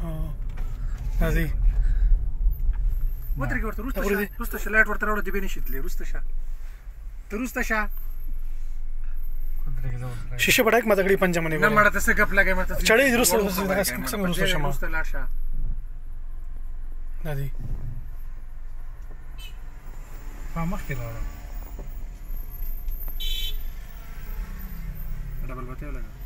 راځي ودرېږه ورته وروسته شه لایټ ورته راوړه د بینې شتلې وروسته شه ته وروسته شه شیشه پټک ما تکړی پنځه منې نه مړه ته څه ګپ لګای مرته چړې وروسته څنګه وروسته شمه وروسته لاړ شه راځي مخکې لاړه ډبل بتۍ ولګه